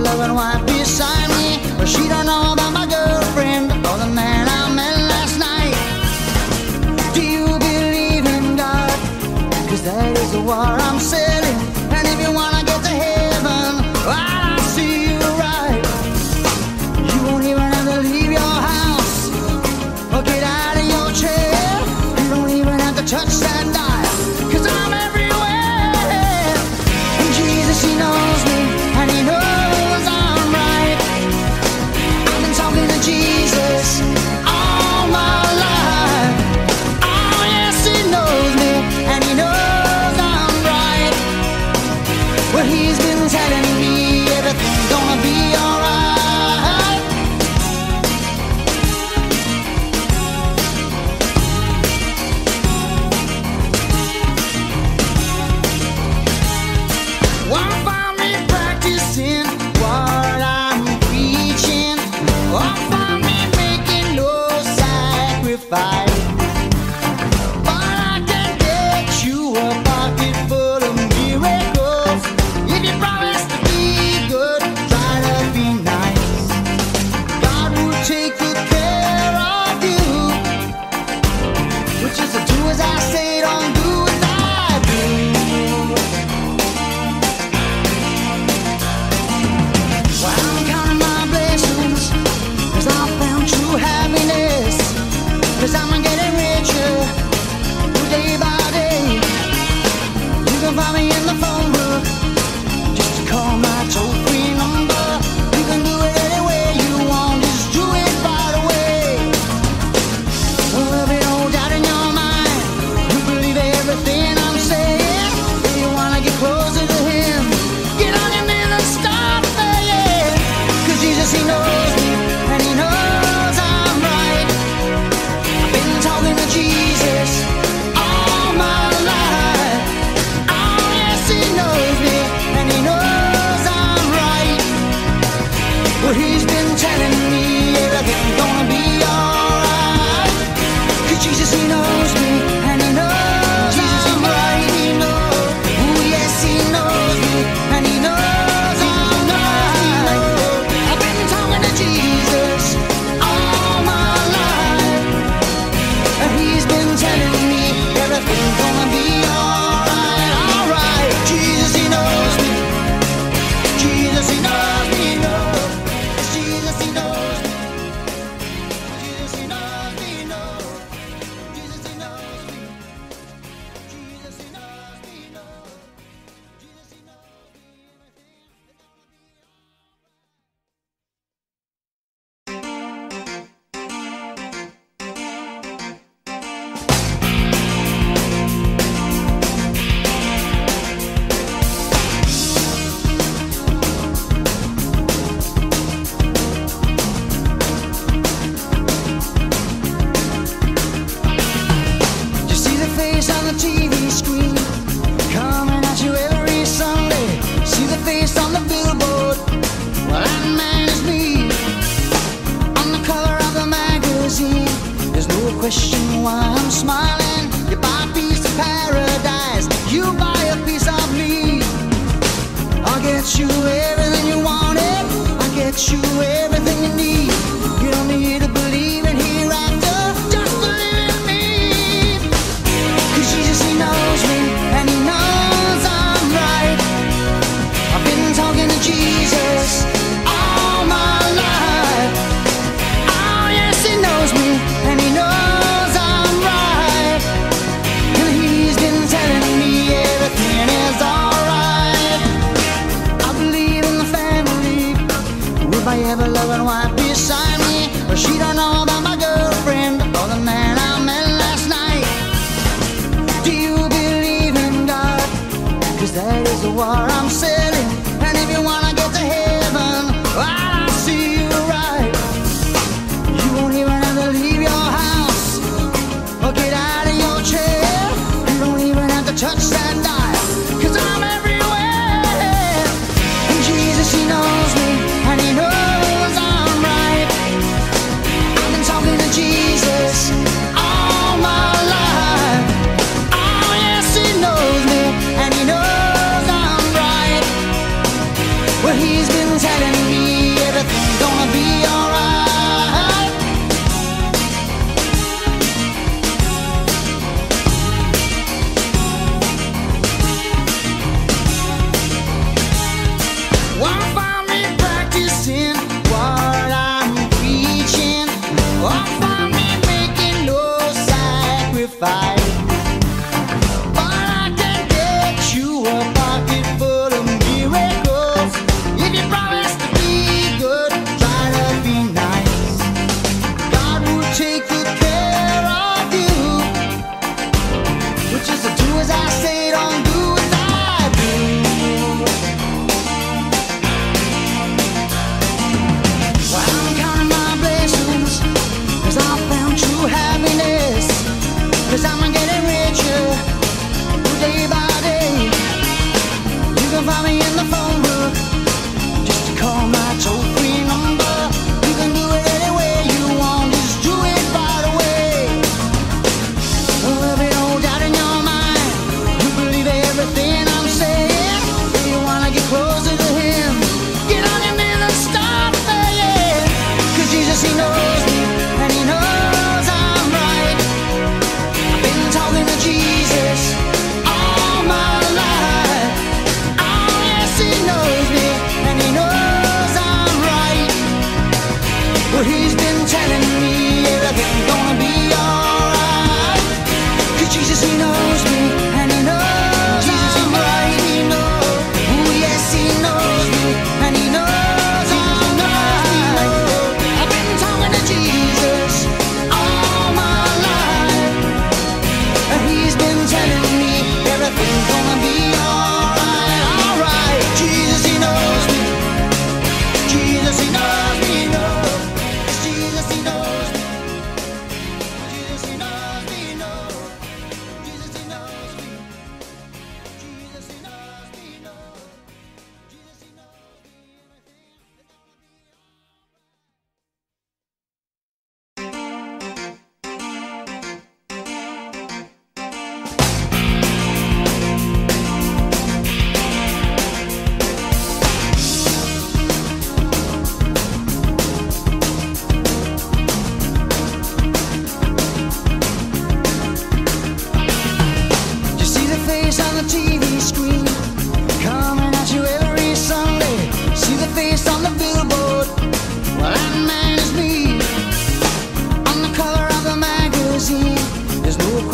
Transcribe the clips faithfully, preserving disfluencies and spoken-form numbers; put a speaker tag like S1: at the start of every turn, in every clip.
S1: ever-loving wife beside me. But she don't know about my girlfriend or the man I met last night. Do you believe in God? Cause that is the war I'm selling. And if you wanna get to heaven, I'll see you right. You won't even have to leave your house or get out of your chair. You don't even have to touch that dial, cause I'm everywhere. And Jesus, he knows me, and he knows I'm right. I've been talking to Jesus all my life. Oh yes, he knows me, and he knows I'm right. Well, he's been telling me everything's gonna be alright. Won't find me practicing what I'm preaching. Won't find me making no sacrifice. But I can get you a pocket full of miracles if you promise to be good, try to be nice. God will take good care of you, which is to do as I say, don't do as I do. Well, I'm counting my blessings, cause I found true happiness. Cause I'm getting richer day by day. You can find me in the phone book, just call my toll-free number. You can do it any way you want, just do it right away. Well, there'll be no doubt in your mind, you believe everything I'm saying. If you wanna get closer to him, get on your knees and start praying. Cause Jesus, he knows me, and he knows I'm right. I've been talking to Jesus all my life. Oh yes, he knows me, and he knows I'm right. Well, he's been telling me everything's gonna be alright. Cause Jesus, he knows me, and he knows I'm right. He knows, oh yes, he knows me, and he knows I'm right. I've been talking to Jesus all my life, and he's been telling me everything's gonna be alright, alright. Jesus, he knows me. Jesus, he knows me, he knows. Jesus, he knows me. Jesus, he knows me, he knows. Jesus, he knows me. Jesus, he knows me, he knows. Jesus, he knows me. Everything's gonna be You see the face on the T V screen, coming at you every Sunday. See the face on the billboard, well that man is me. On the cover of the magazine, there's no question why I'm smiling. You buy a piece of paradise, you buy a piece of me. I'll get you everything you wanted, I'll get you everything you need. You don't need to believe in hereafter, just believe in me. Cause Jesus, he knows me, and he knows I'm right. I've been talking to Jesus all my life. Oh yes, he knows me, and he knows I'm right. And he's been telling me everything is alright. I believe in the family, with my ever-loving wife beside me. But she don't know about my girlfriend or the man I met last night. Do you believe in God? Cause that is the war I'm selling. And if you wanna get to heaven, I'll see you right. You won't even have to leave your house or get out of your chair. You don't even have to touch that dial, cause I'm everywhere. And Jesus, he knows me, and he knows I'm right. I've been talking to Jesus all my life. Oh yes, he knows me, and he knows I'm right.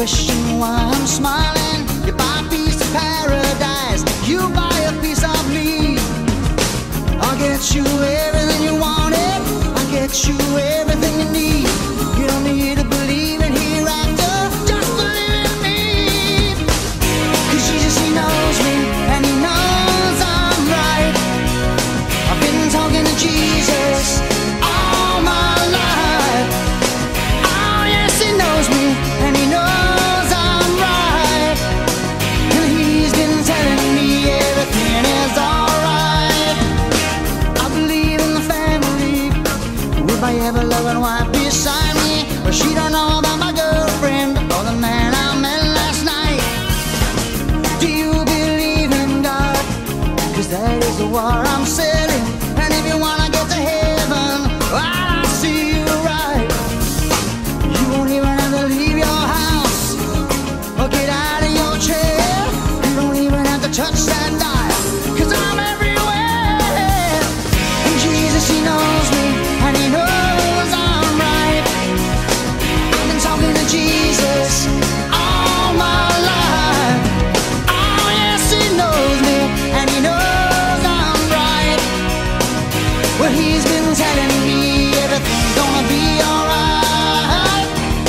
S1: question why I'm smiling. You buy a piece of paradise, you buy a piece of me. I'll get you everything you wanted, I'll get you everything you need. You don't need to believe in hereafter, just believe in me. Cause Jesus, he knows me, and he knows I'm right. I've been talking to Jesus all my life. Oh yes, he knows me, and he knows I'm right. And he's been telling me everything is alright. I believe in the family, with my ever-loving wife beside me. But she don't know about my girlfriend or the man I met last night. Do you believe in God? Cause that is the war I'm selling. And if you wanna get to heaven, well, I'll see you right. You won't even have to leave your house or get out of your chair. You don't even have to touch that dial, cause I'm everywhere. And Jesus, he knows me, and he knows I'm right. I've been talking to Jesus all my life. Oh yes, he knows me, and he knows I'm right. Well, he's been telling me everything's gonna be alright.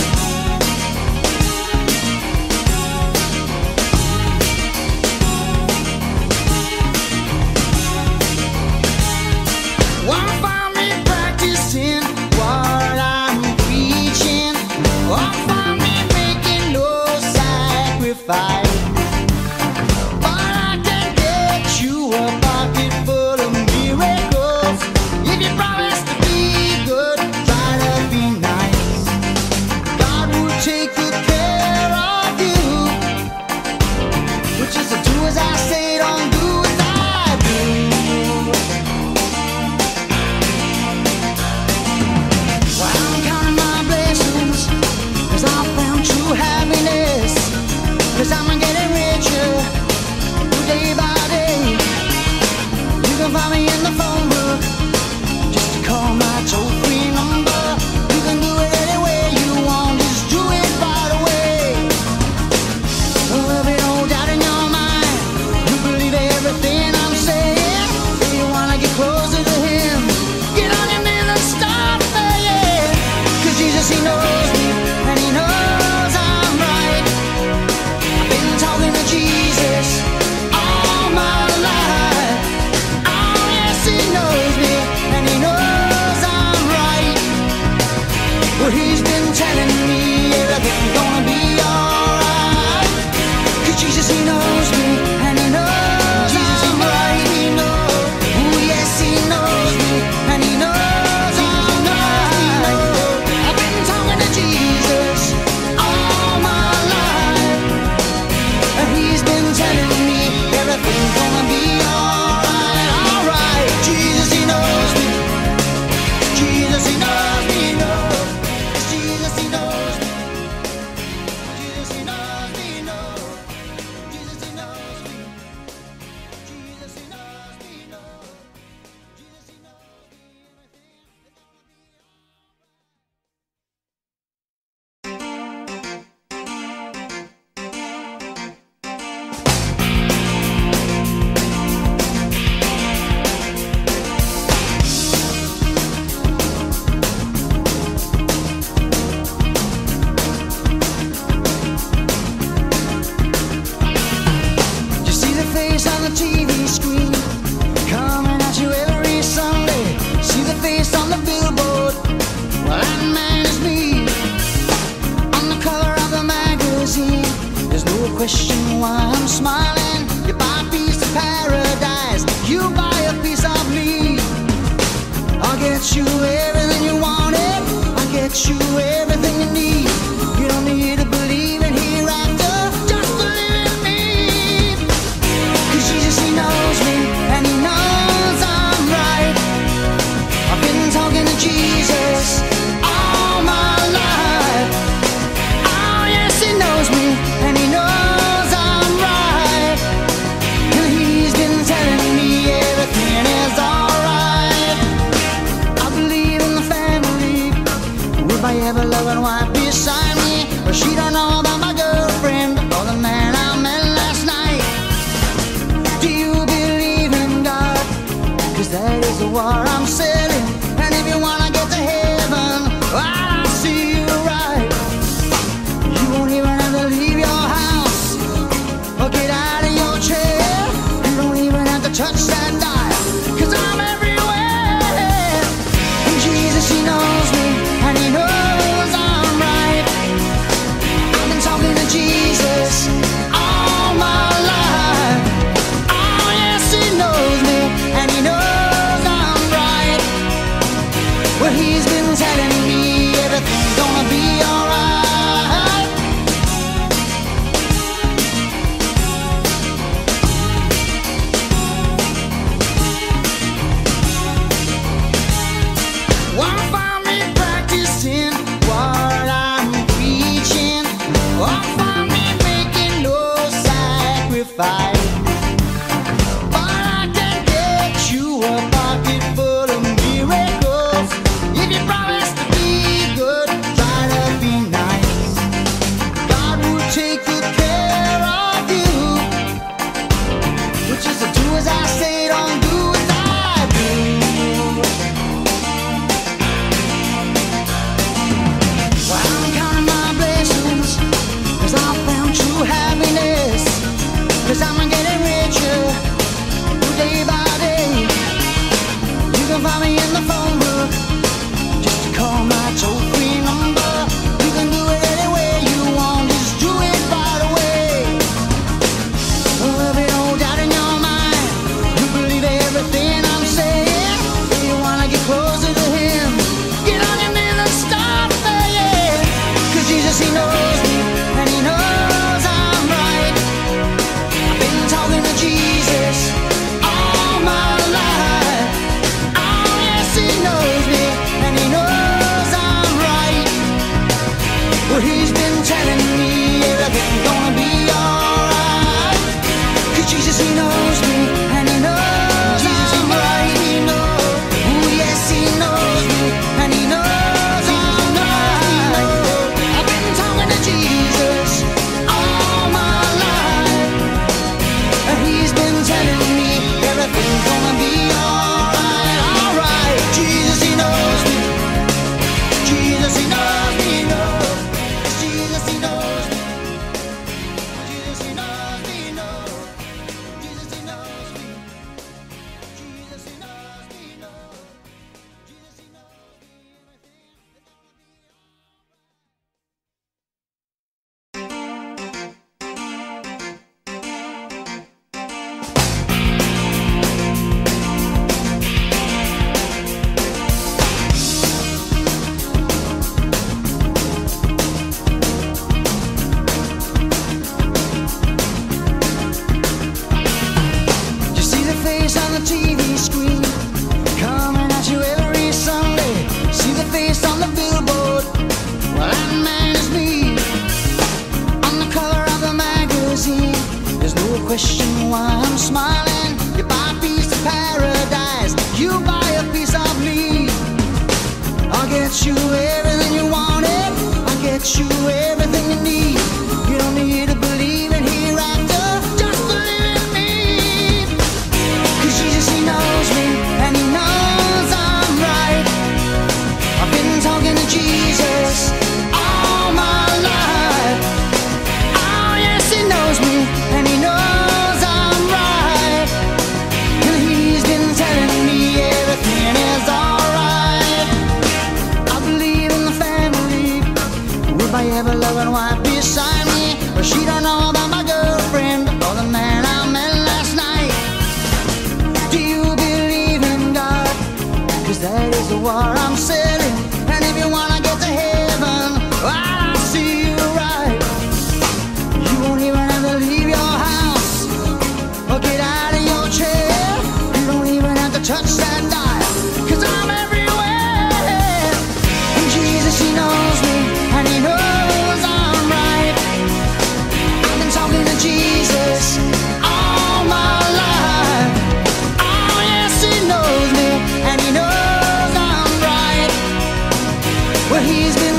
S1: Won't find me practicing what I'm preaching. Won't find me making no sacrifice. But I can get you a pocket full of miracles if you promise to be good, try to be nice. God will take good care of you, which is to do as I say, don't do as I do. Well, I'm counting my blessings, cause I found true happiness. Cause I'm getting richer day by day. You can find me in the phone book, just call my toll-free number. You can do it any way you want, just do it right away. There'll be no doubt in your mind, you believe everything I'm saying. If you wanna get closer to him, get on your knees and start praying. Cause Jesus, he knows me, and he knows I'm right. I've been talking to Jesus all my life. Oh yes, he knows me, and he knows I'm right. Well, he's been telling me everything's gonna be alright. Cause Jesus, he knows me, and he knows I'm right. He knows, oh yes, he knows me, and he knows I'm right. I've been talking to Jesus all my life, and he's been telling me everything's gonna be alright, alright. Jesus, he knows me, Jesus, he knows me, he knows. Jesus, he knows me, Jesus, he knows me, he knows. Jesus, he knows me, Jesus, he knows me, he knows. Jesus, he knows me, everything's gonna be You see the face on the T V screen, coming at you every Sunday. See the face on the billboard, well, that man is me. On the cover of the magazine, there's no question why I'm smiling. You buy a piece of paradise, you buy a piece of me. I'll get you everything you wanted, I'll get you everything you need. You don't need to believe in hereafter, just believe in me. Cause Jesus, he knows me, and he knows I'm right. I've been talking to Jesus all my life. Oh yes, he knows me, and he knows I'm right. And he's been telling me everything is alright. I believe in the family, with my ever-loving wife beside me. But she don't know about my girl. war I'm selling. And if you wanna get to heaven, well, I'll see you right. You won't even have to leave your house or get out of your chair. You don't even have to touch that dial, 'cause I'm everywhere. And Jesus, he knows me, and he knows I'm right. I've been talking to Jesus all my life. Oh yes, he knows me, and he knows I'm right. Well, he's been telling me everything's gonna be alright. Won't find me practicing what I'm preaching, won't find me making no sacrifice. But I can get you a pocket full of miracles if you promise to be good, try to be nice. God will take good care of you, which is to do as I say, don't do as I do. Well, I'm counting my blessings, 'cause I found true happiness, 'cause I'm getting richer day by day. You can find me in the phone book, just call my toll-free number. You can do it any way you want, just do it right away. There'll be no doubt in your mind, you believe everything I'm saying. If you wanna get closer to him, get on your knees and start praying. 'Cause Jesus, he knows me, and he knows I'm right. I've been talking to Jesus all my life. Oh yes, he knows me, and he knows I'm right. Well, he's been telling me everything's gonna be alright. 'Cause Jesus, he knows me, and he knows I'm right. He knows, oh yes, he knows me, and he knows I'm right. I've been talking to Jesus all my life, and he's been telling me everything's gonna be alright, alright. Jesus, he knows me. Jesus, he knows me, he knows. Jesus, he knows me. Jesus, he knows me, he knows. Jesus, he knows me. Jesus, he knows me, he knows. Jesus, he knows me, everything's gonna be You see the face on the T V screen coming at you every Sunday. See the face on the billboard, well, that man is me. On the cover of the magazine, there's no question why I'm smiling. You buy a piece of paradise, you buy a piece of me. I'll get you everything you wanted, I'll get you everything you need. You don't need to believe in hereafter, just believe in me. 'Cause Jesus, he knows me, and he knows I'm right. I've been talking to Jesus all my life. Oh yes, he knows me, and he knows I'm right. And he's been telling me everything is alright. I believe in the family, with my ever-loving wife beside me. But she don't know about my girlfriend or the man I met last night. Do you believe in God? 'Cause that is the war I'm selling. And if you wanna get to heaven, well, I'll see you right. You won't even have to leave your house or get out of your chair. You don't even have to touch that dial, 'cause I'm everywhere. And Jesus, he knows me, and he knows I'm right. I've been talking to Jesus all my life. Oh yes, he knows me, and he knows I'm right. Well, he's been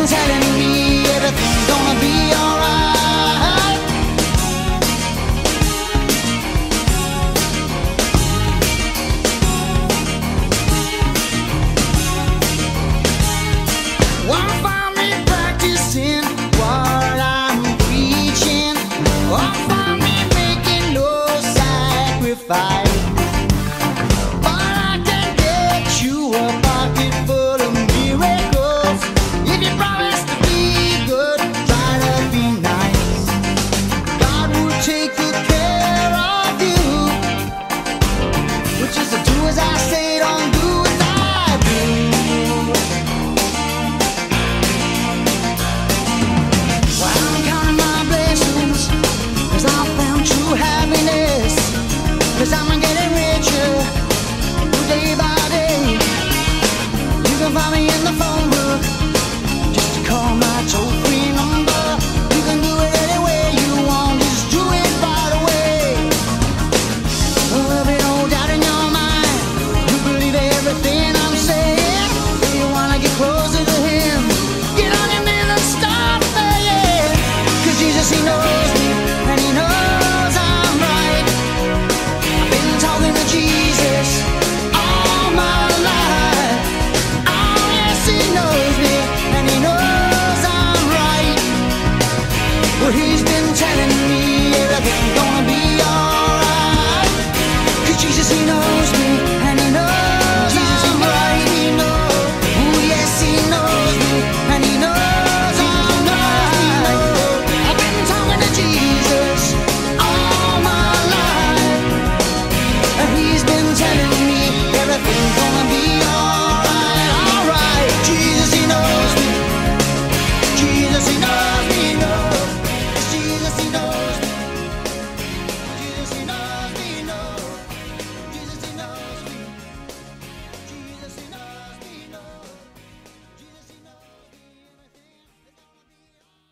S1: pocket full of miracles. If you promise to be good, try to be nice. God will take good care of you, which is to do as I say, don't do as I do. Well, I'm counting my blessings, 'cause I found true happiness, 'cause I'm getting richer day by day. You can find me in the phone book, just call my toll-free number. You can do it any way you want, just do it right away. There'll be no doubt in your mind, you believe everything I'm saying. If you wanna get closer to Him, get on your knees and start praying. 'Cause Jesus, He knows me, and He knows I'm right. I've been talking to Jesus all my life. Oh yes, He knows me, and He knows I'm right. Well, He's been telling me everything's gonna be alright. 'Cause Jesus, He knows me, and He knows I'm right. He knows, oh yes, He knows me, and He knows I'm right. I've been talking to Jesus all my life, and He's been telling me everything's gonna be alright, alright. Jesus, He knows me. Jesus, He knows me, He knows. Jesus, He knows me. Jesus, He knows me, He knows. Jesus, He knows me. Jesus, He knows me, He knows. Jesus, He knows me. Everything is gonna be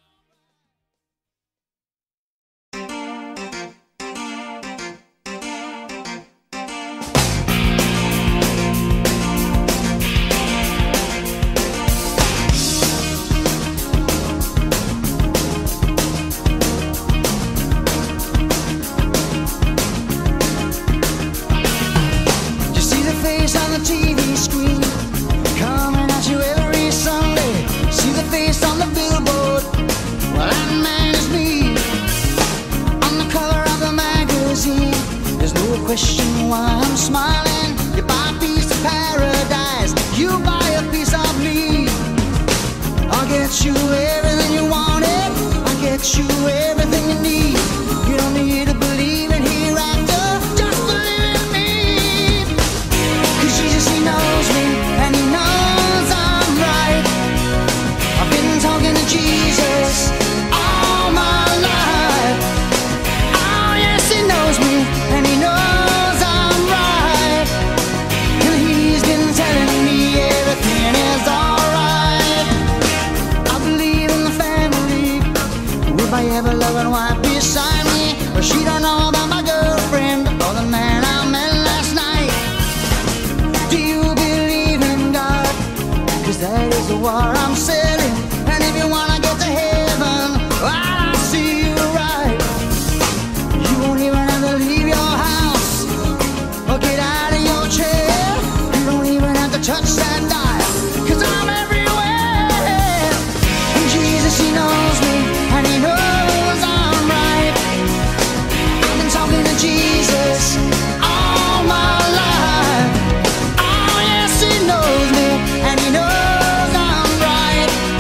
S1: You see the face on the T V screen, coming at you every Sunday. See the face on the billboard, well that man is me. On the cover of the magazine, there's no question why I'm smiling. You buy a piece of paradise, you buy a piece of me. I'll get you everything you wanted, I'll get you everything you need. You don't need to believe in hereafter, just believe in me. 'Cause Jesus, He knows me, and He knows I'm right. I've been talking to Jesus all my life. Oh yes, He knows me, and He knows I'm right. And He's been telling me everything is alright. I believe in the family, with my ever-loving wife beside me. But she don't know about my girlfriend or the man I met last night. Do you believe in God? 'Cause that is the war I'm selling. And if you wanna get to heaven, well, I'll see you right. You won't even have to leave your house or get out of your chair. You don't even have to touch that dial, 'cause I'm everywhere. And Jesus, He knows me, and He knows I'm right. I've been talking to Jesus all my life. Oh yes, He knows me, and He knows I'm right.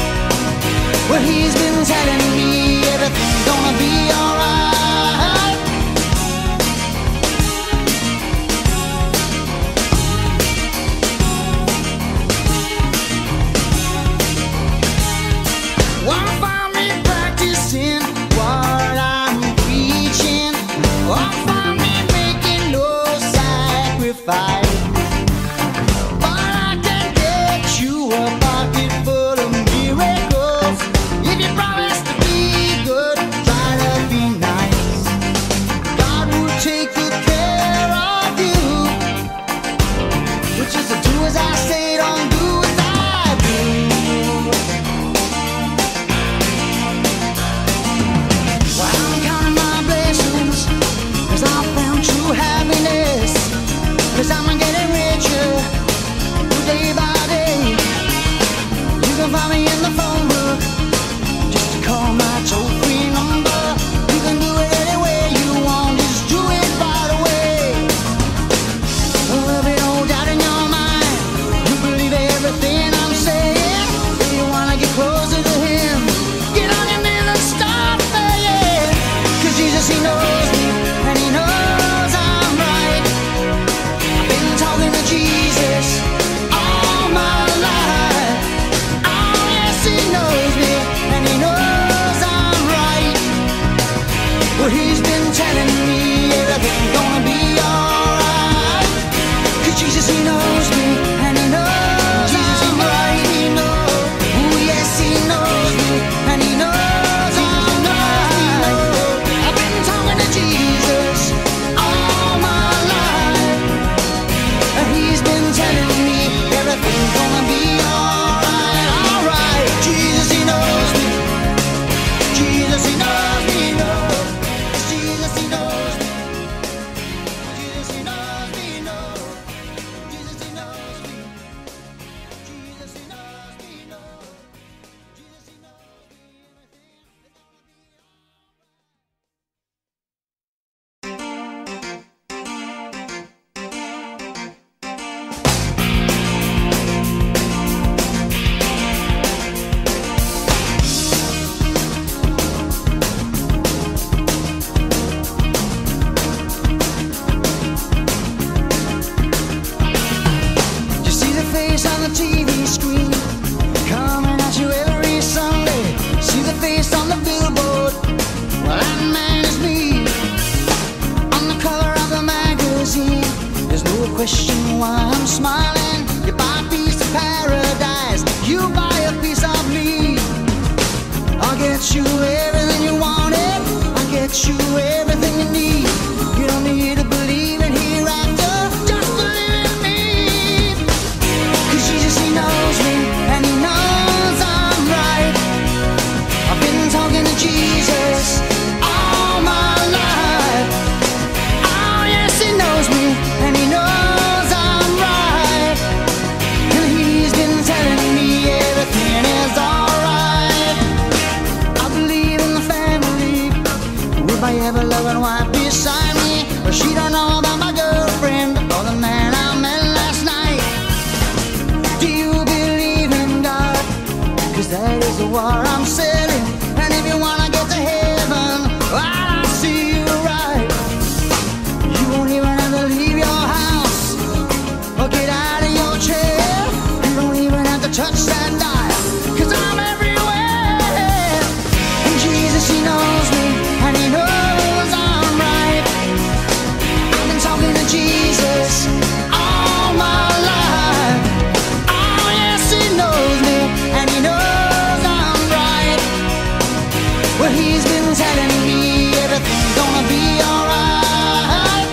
S1: paradise. You buy a piece of me. I'll get you everything you wanted. I'll get you everything you need. You don't need to believe in hereafter, just believe in me. 'Cause Jesus, he knows me, and he knows I'm right. I've been talking to Jesus all my life. Oh yes, he knows me, and he knows I'm right. And he's been telling me everything is alright. I believe in the family, with my ever-loving wife beside me. But she don't know about my girlfriend or the man I met last night. Do you believe in God? 'Cause that is the war I'm selling. And if you wanna get to heaven, well, I'll see you right. You won't even have to leave your house or get out of your chair. You don't even have to touch that dial, 'cause I'm everywhere. And Jesus, he knows me, and he knows I'm right. I've been talking to Jesus all my life. Oh yes, he knows me, and he knows I'm right. Well, he's been telling me everything's gonna be alright.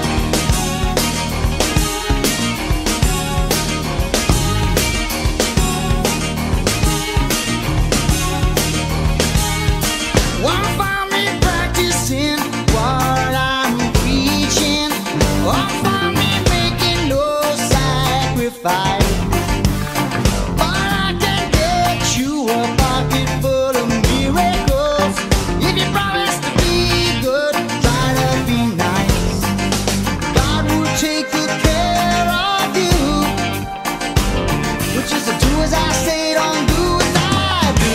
S1: Won't find me practicing what I'm preaching. Won't find me making no sacrifice. But I can get you a pocket full of miracles if you promise to be good, try to be nice. God will take good care of you, which is to do as I say, don't do as I do.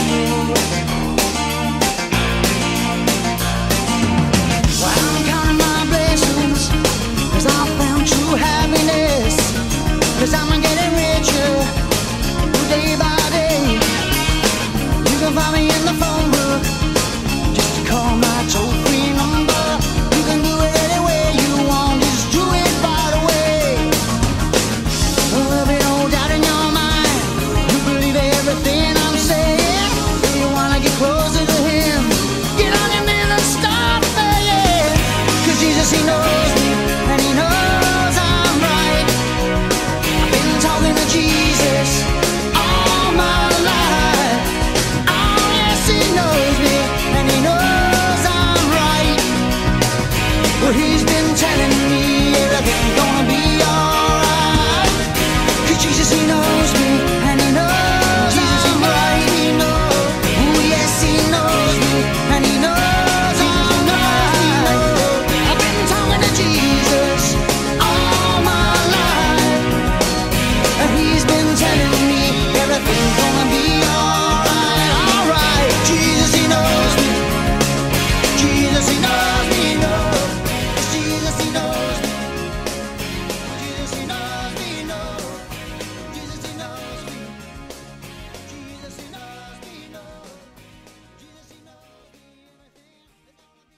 S1: Well, I'm counting my blessings, 'cause I found true happiness. 'Cause I'm getting richer day by day. You can find me in the phone book, just call my toll-free number. You can do it any way you want, just do it right away. There'll be no doubt in your mind, you believe everything I'm saying. If you wanna get closer to him, get on your knees and start praying. 'Cause Jesus, he knows me, and he knows I'm right. I've been talking to Jesus all my life. Oh yes, he knows me, and he knows I'm right. Well, he's been telling me everything's gonna be alright. 'Cause Jesus, he knows me, and he knows I'm right. He knows, oh yes, he knows me, and he knows I'm right. I've been talking to Jesus all my life, and he's been telling me everything's gonna be alright, alright. Jesus, he knows me. Jesus, he knows me, he knows. Jesus, he knows me. Jesus, he knows me, he knows. Jesus, he knows me. Jesus, he knows me, he knows. Jesus, he knows me, everything's gonna be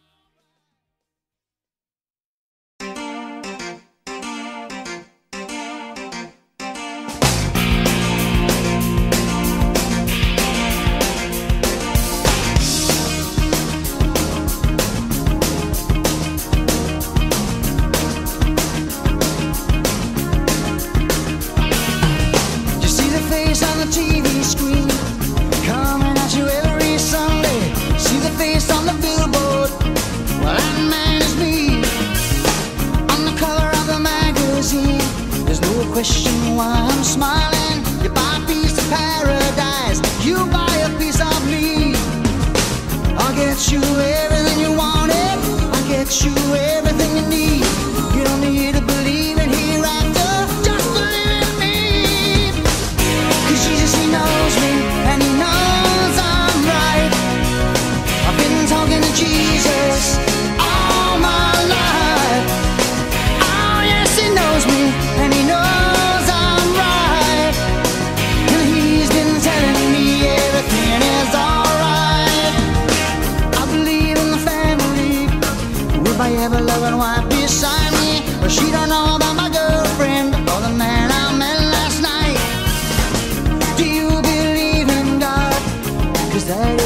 S1: You see the face on the T V screen, coming at you every Sunday. See the face on the billboard, well, that man is me. On the cover of the magazine, there's no question why I'm smiling. You buy a piece of paradise, you buy a piece of me. I'll get you everything you wanted, I'll get you everything you need. You don't need to believe in hereafter, just believe in me. 'Cause Jesus, he knows me, and he knows I'm right. I've been talking to Jesus all my life. Oh yes, he knows me, and he knows I'm right. And he's been telling me everything is alright. I believe in the family, with my ever-loving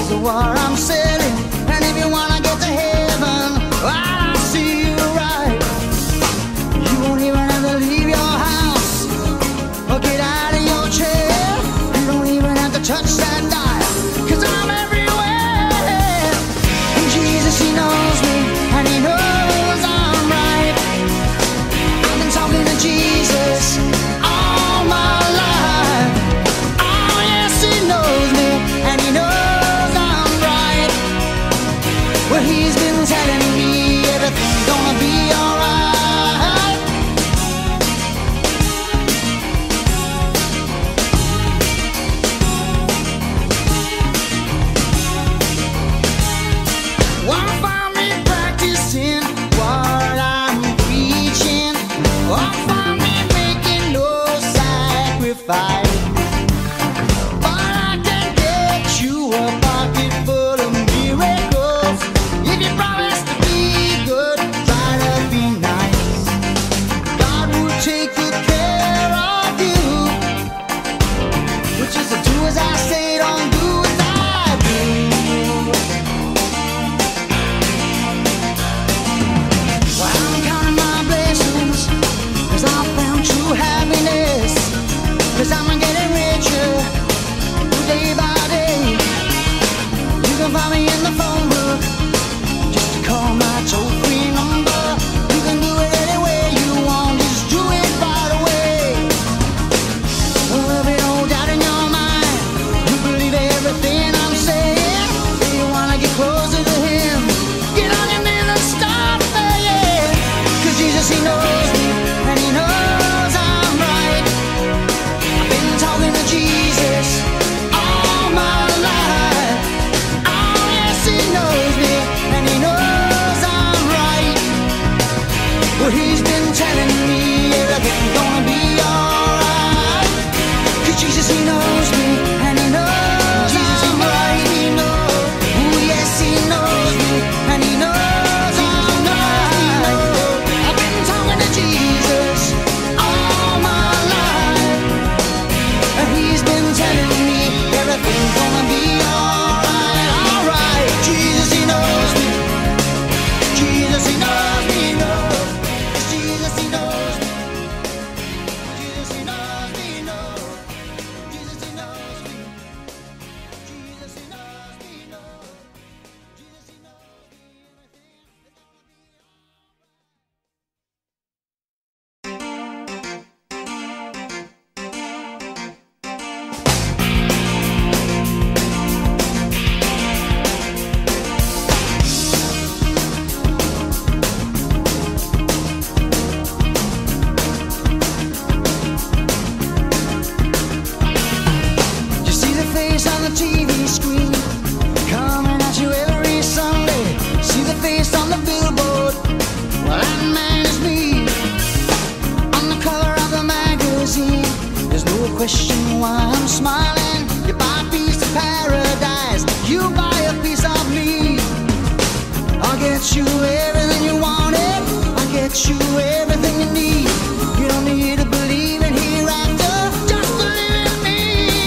S1: is the war I'm selling. And if you wanna get to heaven, well, I'll see you right. You won't even have to leave your house or get out of your chair. You don't even have to touch that dial, 'cause I'm everywhere. And Jesus, he knows me, and he knows I'm right. I've been talking to Jesus all my life. Oh yes, he knows me, and he knows I'm right. Well, he's been telling me everything's gonna be alright. Won't find me practicing what I'm preaching. Won't find me making no sacrifice. But I can get you a pocket full of miracles if you promise to be good, try to be nice. God will take good care of you, which is to do as I say, don't do as I do. Well, I'm counting my blessings, 'cause I found true happiness. 'Cause I'm getting richer day by day. You can find me in the phone book, just call my toll-free number. You can do it any way you want, just do it right away. There'll be no doubt in your mind, you believe everything I'm saying. If you wanna get closer to him, get on your knees and start praying. 'Cause Jesus, he knows me, and he knows I'm right. I've been talking to Jesus all my life. Oh yes, he knows me, and he knows I'm right. Well, he's been telling me everything's gonna be alright. 'Cause Jesus, he knows me, and he knows I'm right. He knows, oh yes, he knows me, and he knows I'm right. I've been talking to Jesus all my life, and he's been telling me everything's gonna be alright, alright. Jesus, he knows me. Jesus, he knows me, he knows. Jesus, he knows me. Jesus, he knows me, he knows. Jesus, he knows me. Jesus, he knows me, he knows. Jesus, he knows me. Everything is gonna be You see the face on the T V screen coming at you every Sunday. See the face on the billboard. Well, that man is me. On the cover of the magazine, there's no question why I'm smiling. You buy a piece of paradise, you buy a piece of me. I'll get you everything you wanted, I'll get you everything you need. You don't need to believe in hereafter, just believe in me.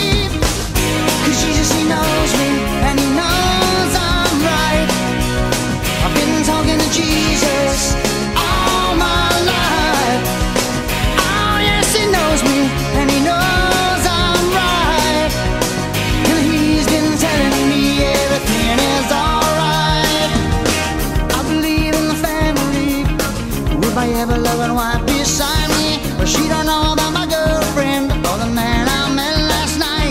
S1: 'Cause Jesus, he knows me, and he knows I'm right. I've been talking to Jesus all my life. Oh yes, he knows me, and he knows I'm right. And he's been telling me everything is alright. I believe in the family, with my ever-loving wife beside me. But she don't know about my girlfriend or the man I met last night.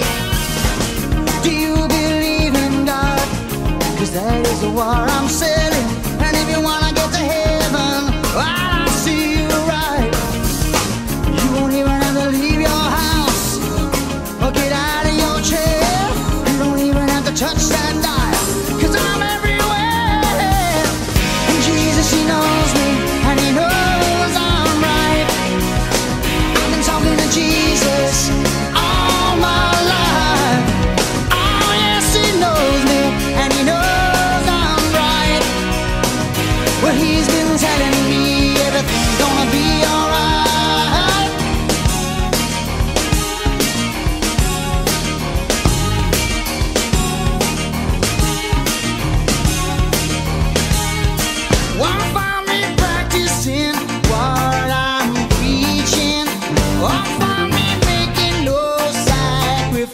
S1: Do you believe in God? 'Cause that is the war I'm selling. And if you wanna get to heaven, well, I'll see you right. You won't even have to leave your house or get out of your chair. You don't even have to touch that dial, 'cause I'm everywhere. And Jesus, he knows me, and he knows I'm right. I've been talking to Jesus all my life. Oh yes, he knows me, and he knows I'm right. Well, he's been telling me everything's gonna be alright.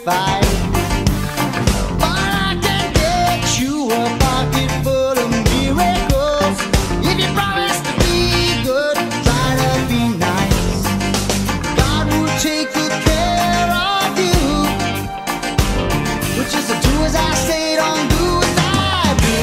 S1: fight. But I can get you a pocket full of miracles if you promise to be good, try to be nice. God will take good care of you, which is to do as I say, don't do as I do.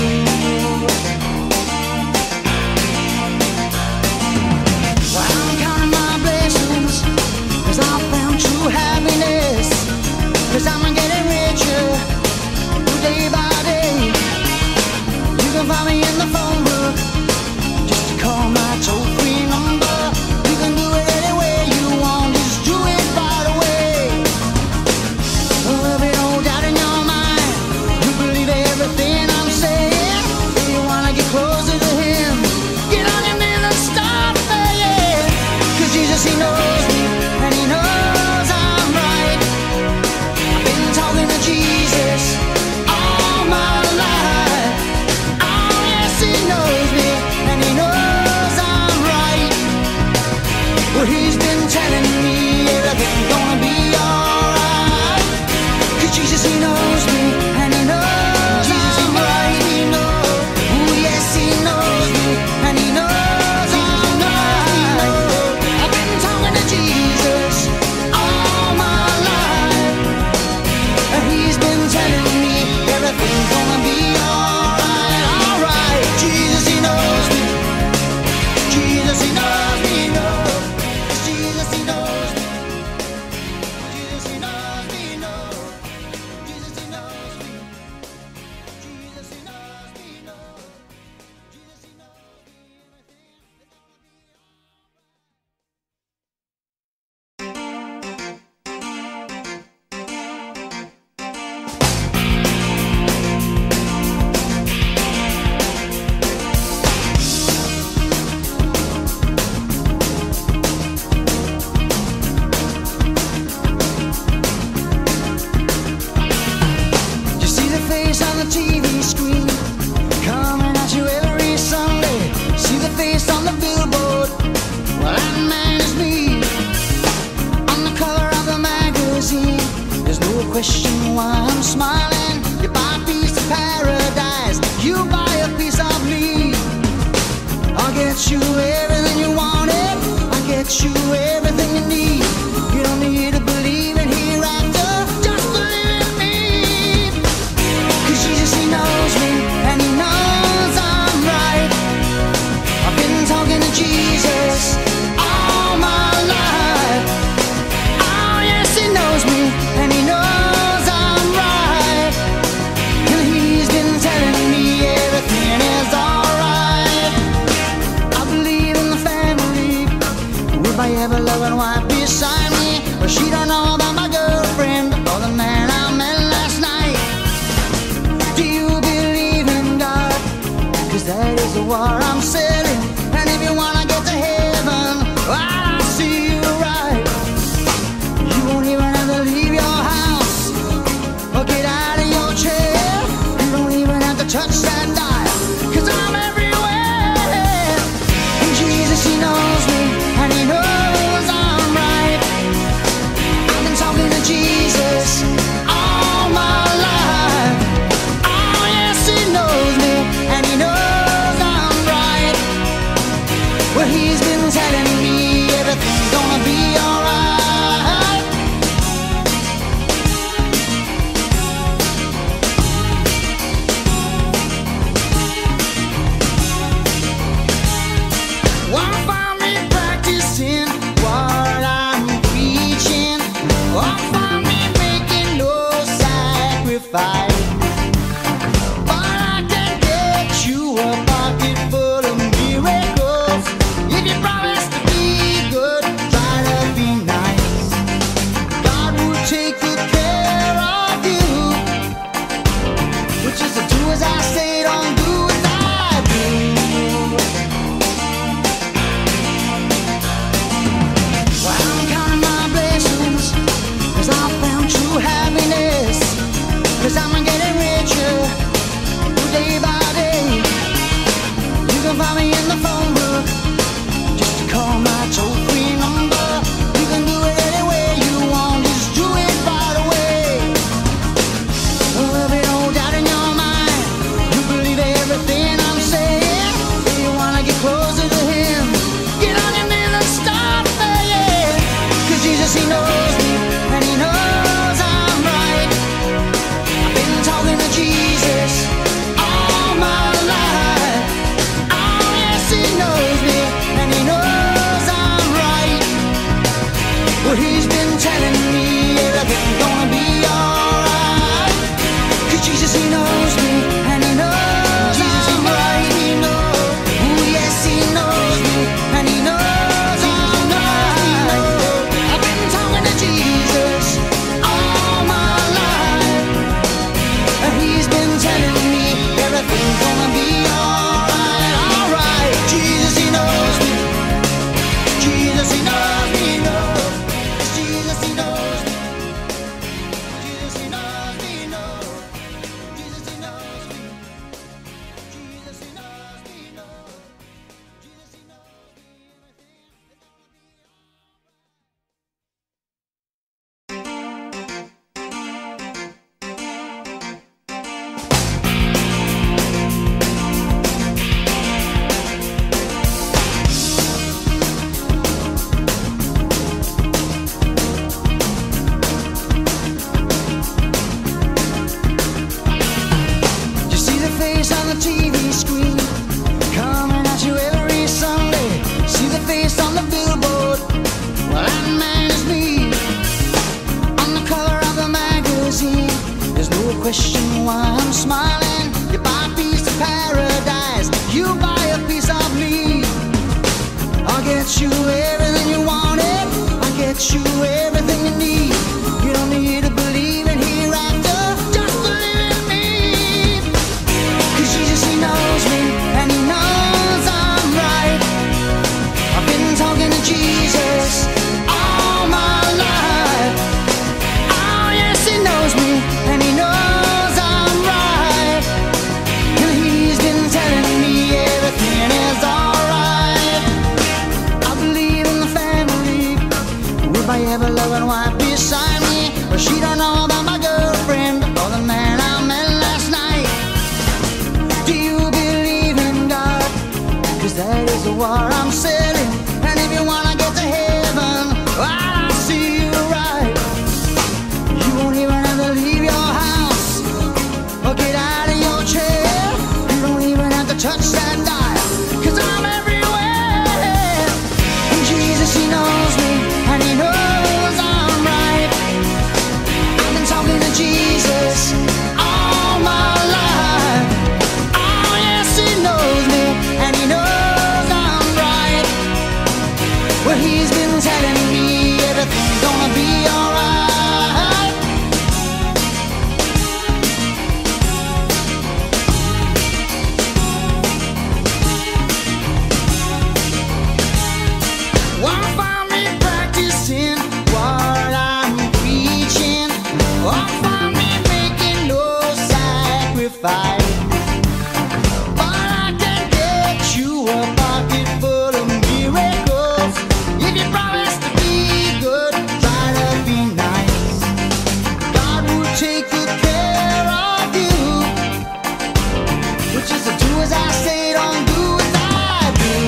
S1: Well, I'm counting my blessings, 'cause I found true happiness, 'cause I'm getting richer day by day. You can find me in the phone book, just call my toll-free number. You can do it any way you want, just do it right away. There'll be no doubt in your mind, you believe everything I'm saying. If you wanna get closer to Him, get on your knees and start praying. 'Cause Jesus, He knows me, and He knows I'm right. I've been talking to Jesus all my life. Oh yes, He knows me, and He knows I'm right. Well, He's been telling me everything's gonna be alright. 'Cause Jesus, He knows me, and He knows I'm right. He knows, oh yes, He knows me, and He knows I'm right. I've been talking to Jesus all my life, and He's been telling me everything's gonna be alright, alright. Jesus, He knows me. Jesus, He knows me, He knows. Jesus, He knows me. Jesus, He knows me, He knows. Jesus, He knows me. Jesus, He knows me, He knows. Jesus, He knows me. Everything is gonna be You see the face on the T V screen coming at you every Sunday. See the face on the billboard. Well, that man is me. On the cover of the magazine, there's no question why I'm smiling. You buy a piece of paradise, you buy a piece of me. I'll get you everything you wanted, I'll get you everything you need. You don't need to believe in hereafter, just believe in me. 'Cause Jesus, He knows me, and He knows I'm right. I've been talking to Jesus all my life. Oh yes, He knows me, and He knows I'm right. And He's been telling me everything is alright. I believe in the family, with my ever-loving wife beside question why I'm smiling. You buy a piece of paradise, you buy a piece of me. I'll get you everything you wanted, I'll get you everything you need. You don't need to believe in hereafter, just believe in me. Cause Jesus, he knows me, and he knows I'm right. I've been talking to Jesus all my life. Oh yes, he knows me, and he knows I'm right. And he's been telling me everything is alright. I believe in the family, with my ever-loving wife beside me. But she don't know about my girlfriend or the man I met last night. Do you believe in God? Cause that is the war I'm selling. And if you wanna get to heaven, well, I'll see you right. You won't even have to leave your house or get out of your chair. You don't even have to touch that dial, cause I'm everywhere. And Jesus, he knows me, and he knows I'm right. I've been talking to Jesus all my life. Oh yes, he knows me, and he knows I'm right. Well, he's been telling me everything's gonna be alright. Won't find me practicing what I'm preaching, won't find me making no sacrifice. But I can get you a pocket full of miracles if you promise to be good, try to be nice. God will take good care of you, which is to do as I say, don't do as I do.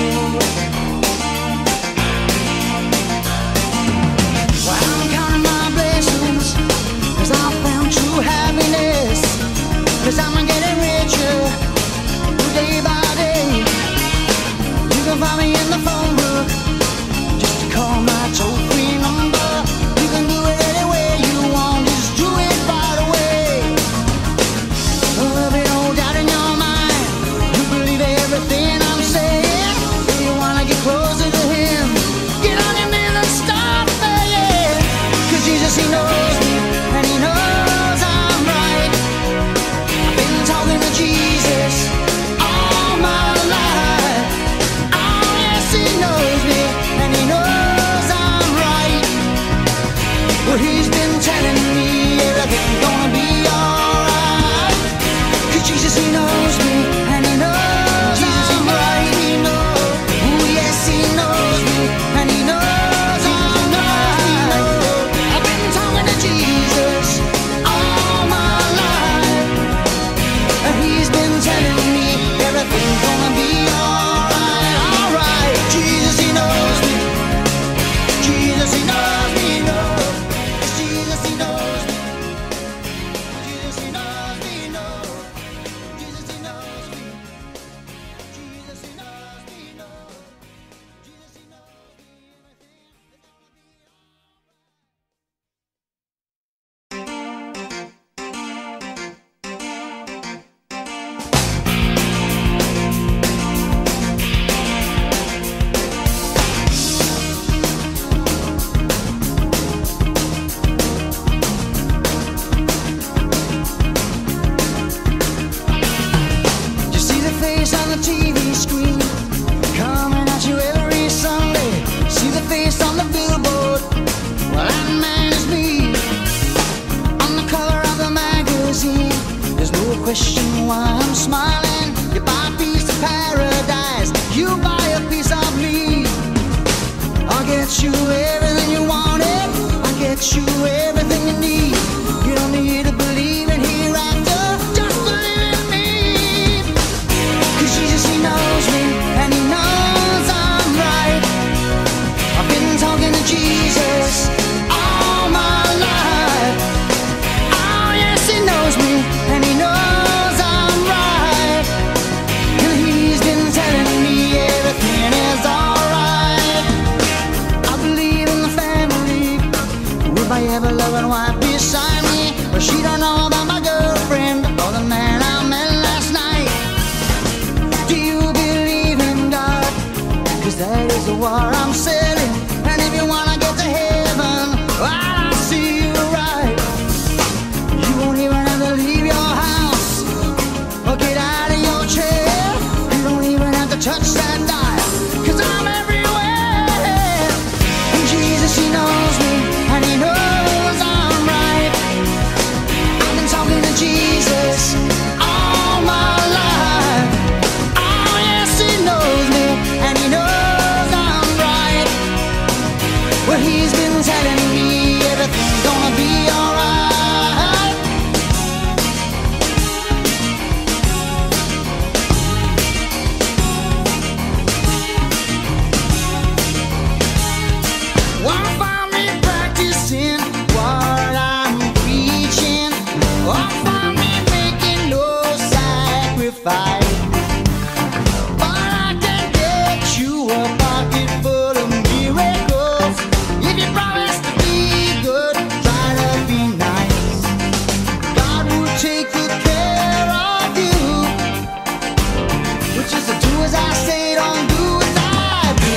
S1: Well, I'm counting my blessings, cause I found true happiness. Cause I'm getting richer day by day. You can find me in the phone book, just call my toll-free number. You can do it any way you want, just do it right away. There'll be no doubt in your mind, you believe everything I'm saying. If you wanna get closer to him, get on your knees and start praying. Cause Jesus, he knows me, and he knows I'm right. I've been talking to Jesus all my life. Oh yes, he knows me, and he knows I'm right. Well, he's been telling me everything's gonna be alright. Cause Jesus, he knows me, and he knows I'm right. Oh yes, he knows me, and he knows I'm right. I've been talking to Jesus all my life, and he's been telling me everything's gonna be alright, alright. Jesus, he knows me, Jesus, he knows me, knows. Jesus, he knows me, Jesus, he knows me, knows. Jesus, he knows me, Jesus, he knows me, knows. Jesus, he knows me, everything is gonna be You see the face on the T V screen, coming at you every Sunday. See the face on the billboard, well, that man is me. On the cover of the magazine, there's no question why I'm smiling. You buy a piece of paradise, you buy a piece of me. I'll get you everything you wanted, I'll get you everything you need. You don't need to believe in hereafter, just believe in me. Cause Jesus, he knows me, and he knows I'm right. I've been talking to Jesus all my life. Oh yes, he knows me, and he knows I'm right. And he's been telling me everything is alright. I believe in the family, with my ever-loving wife beside me. But she don't know about my girl. war I'm selling. And if you wanna get to heaven, well, I'll see you right. You won't even have to leave your house or get out of your chair. You don't even have to touch that dial, 'cause I'm everywhere. And Jesus, he knows me, and he knows I'm right. I've been talking to Jesus all my life. Oh yes, he knows me, and he knows I'm right. Well, he's been telling me everything's gonna be alright. Won't find me practicing what I'm preaching, won't find me making no sacrifice. But I can get you a pocket full of miracles if you promise to be good, try to be nice. God will take good care of you, which is to do as I say, don't do as I do.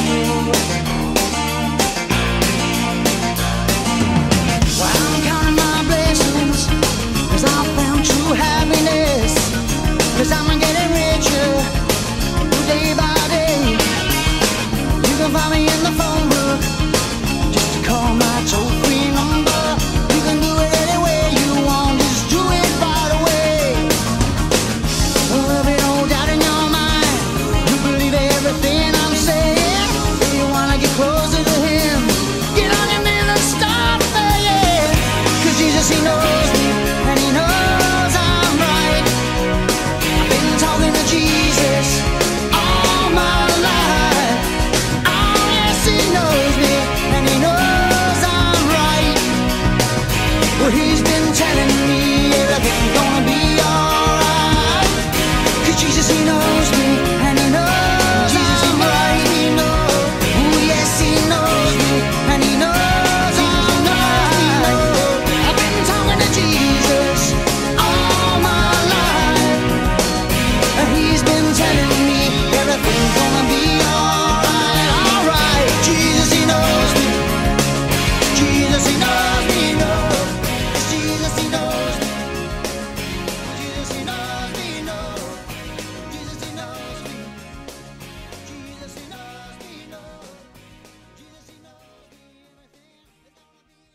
S1: Well, I'm counting my blessings, 'cause I found true happiness, 'cause I'm getting richer day by day. You can find me in the phone book, just call my toll-free number. You can do it any way you want, just do it right away. There'll be no doubt in your mind, you believe everything I'm saying. If you wanna get closer to him, get on your knees and start praying. 'Cause Jesus, he knows me, and he knows I'm right. I've been talking to Jesus all my life. Oh yes, he knows me, and he knows I'm right. Well, he's been telling me everything's gonna be alright. 'Cause Jesus, he knows me, and he knows I'm right. He knows, oh yes, he knows me, and he knows I'm right. I've been talking to Jesus all my life, and he's been telling me everything's gonna be alright, alright. Jesus, he knows me. Jesus, he knows me, knows. Jesus, he knows me. Jesus, he knows me, knows. Jesus, he knows me. Jesus, he knows me, knows. Jesus, he knows me. Everything is gonna be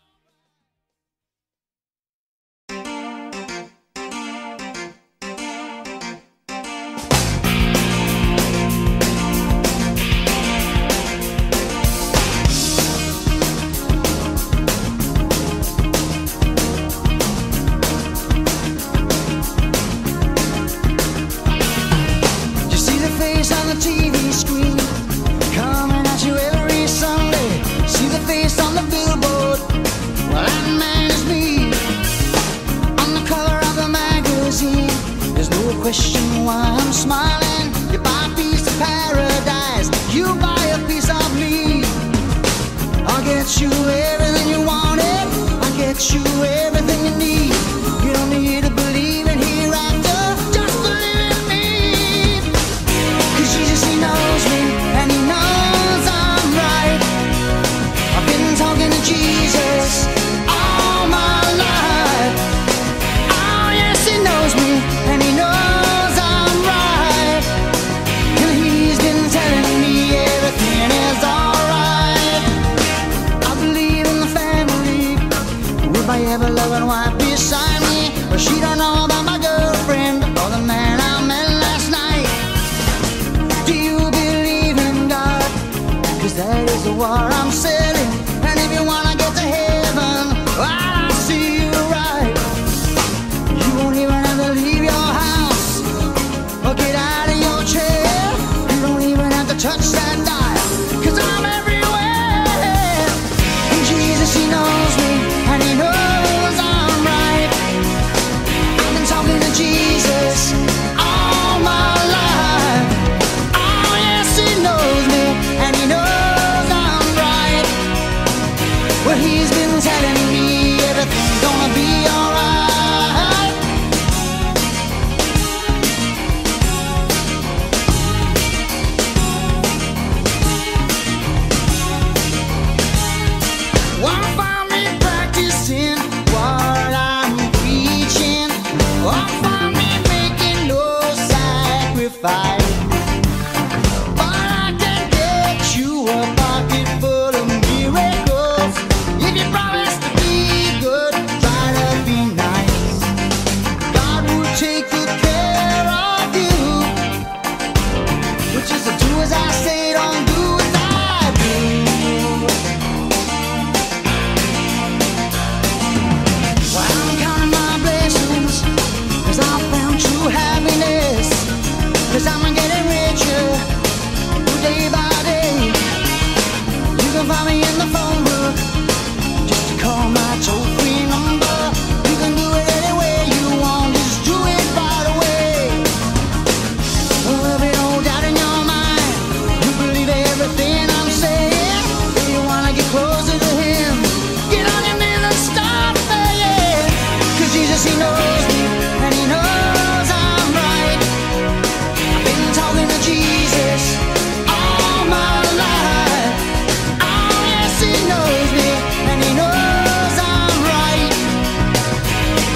S1: You see the face on the T V screen coming at you every Sunday. See the face on the billboard, well, that man is me. On the cover of the magazine, there's no question why I'm smiling. You buy a piece of paradise, you buy a piece of me. I'll get you everything you wanted, I'll get you everything you need. You don't need to believe in hereafter, just believe in me. 'Cause Jesus, he knows me, and he knows I'm right. I've been talking to Jesus all my life. Oh yes, he knows me, and he knows I'm right. And he's been telling me everything is alright. I believe in the family, with my ever-loving wife beside me. But she don't know about my girlfriend or the man I met last night. Do you believe in God? 'Cause that is the war I'm selling. And if you wanna get to heaven, well, I'll see you right. You won't even have to leave your house or get out of your chair. You don't even have to touch that dial, 'cause I'm everywhere. And Jesus, he knows me, and he knows I'm right. I've been talking to Jesus all my life. Oh yes, he knows me, and he knows I'm right.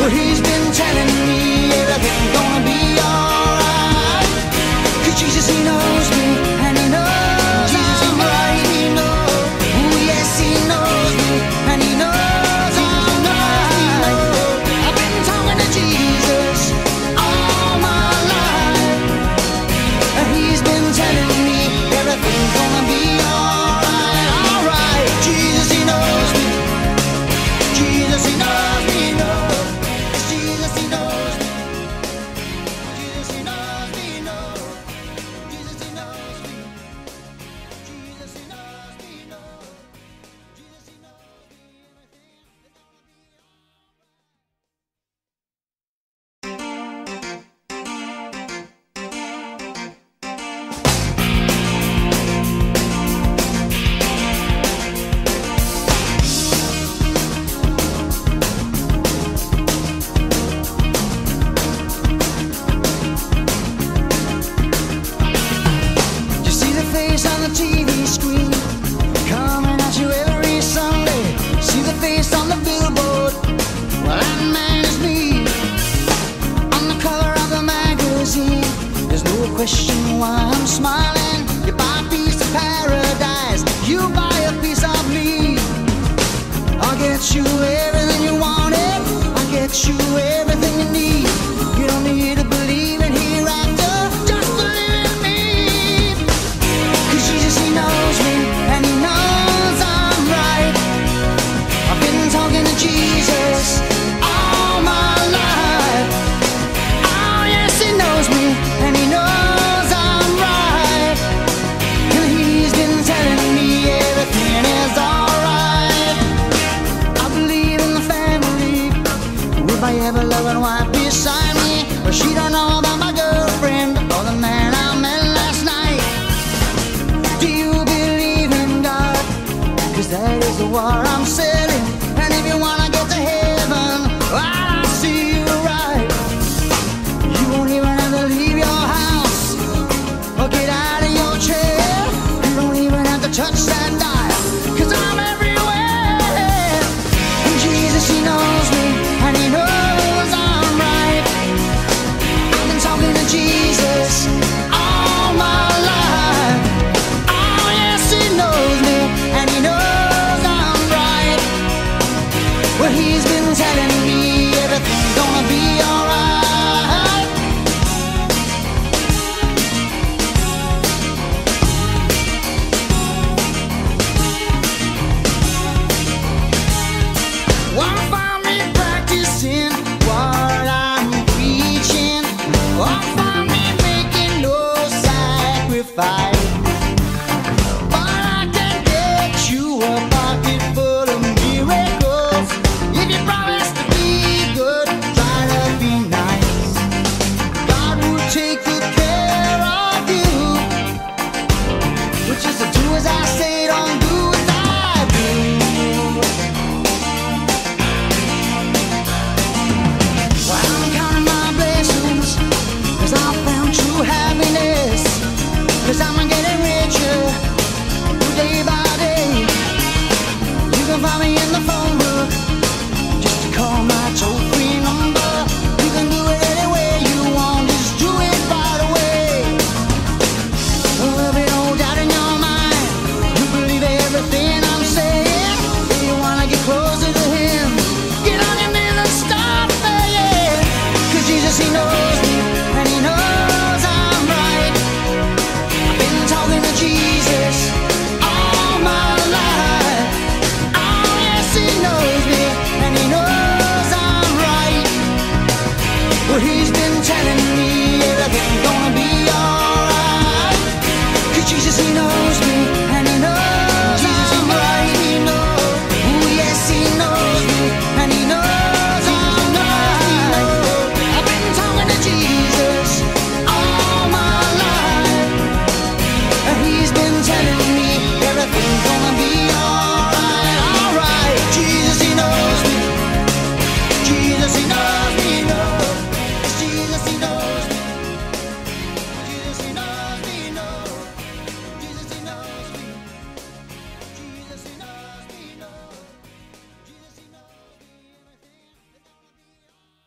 S1: Well, he's been telling me everything's gonna be alright. 'Cause Jesus, he knows me, and he knows Jesus, I'm right. He knows, oh yes, he knows me, and he knows I'm right. I've been talking to Jesus all my life, and he's been telling me everything's gonna be alright, alright. Jesus, he knows me. Jesus, he knows me, he knows. Jesus, he knows me. Jesus, he knows me, he knows. Jesus, he knows me. Jesus, he knows me, he knows. Jesus, he knows me. Everything is gonna be You see the face on the T V screen coming at you every Sunday. See the face on the billboard. Well, that man is me. On the cover of the magazine, there's no question why I'm smiling. You buy a piece of paradise, you buy a piece of me. I'll get you everything you wanted, I'll get you everything you need. You don't need to believe in hereafter, just believe in me. 'Cause Jesus, he knows me, and he knows I'm right. I've been talking to Jesus all my life. Oh yes, he knows me, and he knows I'm right. And he's been telling me everything is alright. I believe in the family, with my ever-loving wife beside me. But she don't know about my girlfriend or the man I met last night. Do you believe in God? 'Cause that is the war I'm selling. And if you wanna get to heaven, well, I'll see you right. You won't even have to leave your house or get out of your chair. You don't even have to touch that dial, 'cause I'm everywhere. And Jesus, he knows me, and he knows I'm right. I've been talking to Jesus all my life. Oh yes, he knows me, and he knows I'm right. Well, he's been telling me everything's gonna be alright. Won't find me practicing what I'm preaching. Won't find me making no sacrifice. But I can get you a pocket full of miracles if you promise to be good, try to be nice. God will take good care of you, which is to do as I say, don't do as I do. Well, I'm counting my blessings, 'cause I found true happiness. 'Cause I'm getting richer day by day. You can find me in the phone book, just to call my toll-free number. You can do it any way you want, just do it right away. There'll be no doubt in your mind, you believe everything I'm saying. If you wanna get closer to him, get on your knees and start praying. 'Cause Jesus, he knows me, and he knows I'm right. I've been talking to Jesus all my life. Oh yes, he knows me, and he knows I'm right. Well, he's been telling me everything's gonna be alright. 'Cause Jesus, he knows me, and he knows I'm right. He knows, oh yes, he knows me, and he knows I'm right. I've been talking to Jesus all my life, and he's been telling me everything's gonna be alright, alright. Jesus, he knows me. Jesus, he knows me, he knows. Jesus, he knows me. Jesus, he knows me, he knows. Jesus, he knows me. Jesus, he knows me, he knows. Jesus, he knows me. Everything is gonna be alright.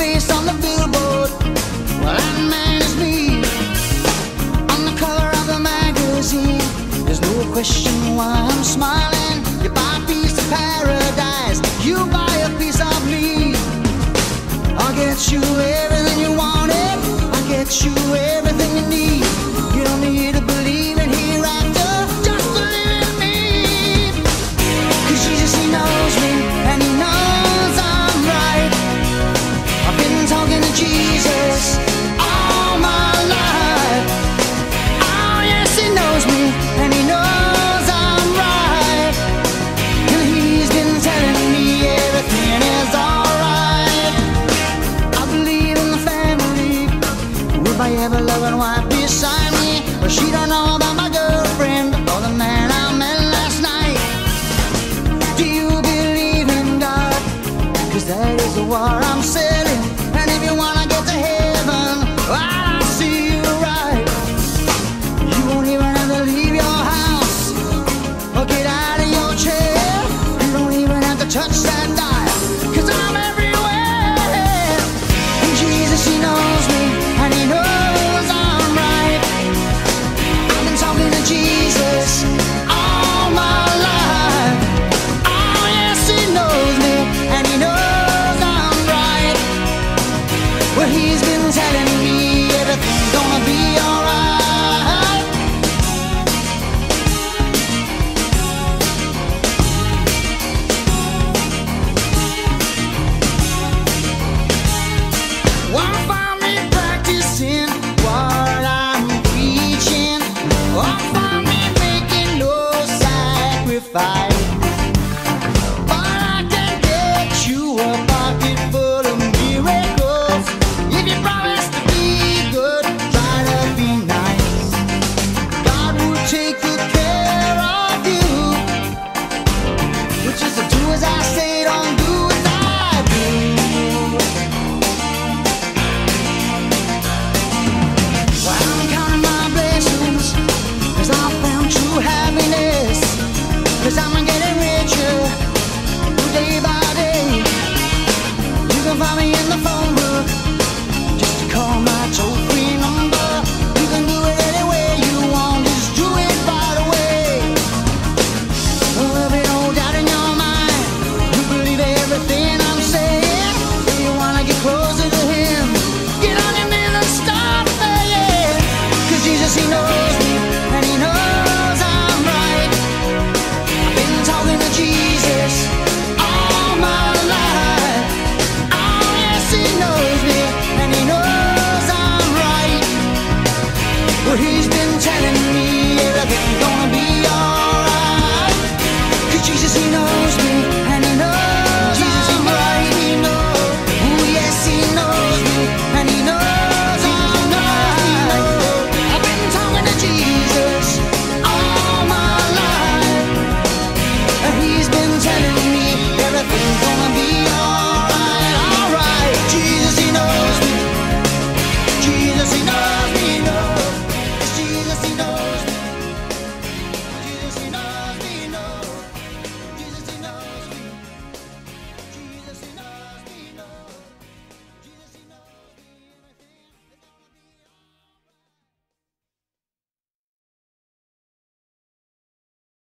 S1: face on the billboard. Well, that man is me. On the cover of the magazine, there's no question why I'm smiling. You buy a piece of paradise, you buy a piece of me. I'll get you everything you wanted, I'll get you everything you need. You don't need to believe in hereafter, just believe in me. Cause Jesus, he knows me, and he knows I'm right. I've been talking to Jesus all my life. Oh yes, he knows me, and he knows I'm right. And he's been telling me everything is alright. I believe in the family, with my ever-loving wife beside me. But she don't know about my girlfriend or the man I met last night. Do you believe in God? Cause that is the war I'm selling. And if you wanna get to heaven, well, I'll see you right. You won't even have to leave your house or get out of your chair. You don't even have to touch that dial, cause I'm everywhere. And Jesus, he knows me, and he knows I'm right. I've been talking to Jesus all my life. Oh yes, he knows me, and he knows I'm right. Well, he's been telling me